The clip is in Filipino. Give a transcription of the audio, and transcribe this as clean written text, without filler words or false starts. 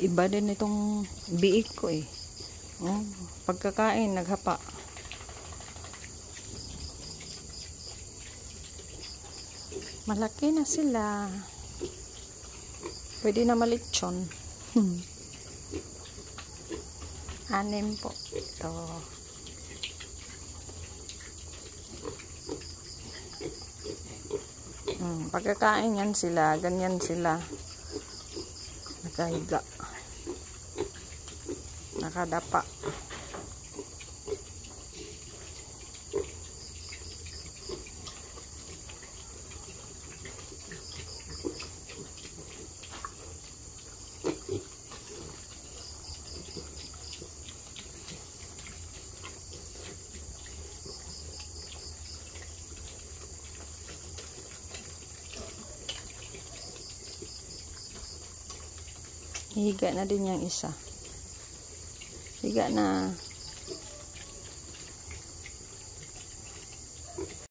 Iba din itong biik ko eh. Oh, pagkakain, naghapa. Malaki na sila. Pwede na malitsyon. 6 po. Ito. Pagkakain yan sila. Ganyan sila. Nakahiga. Nakadapa. Higa na din yung isa. Higa na.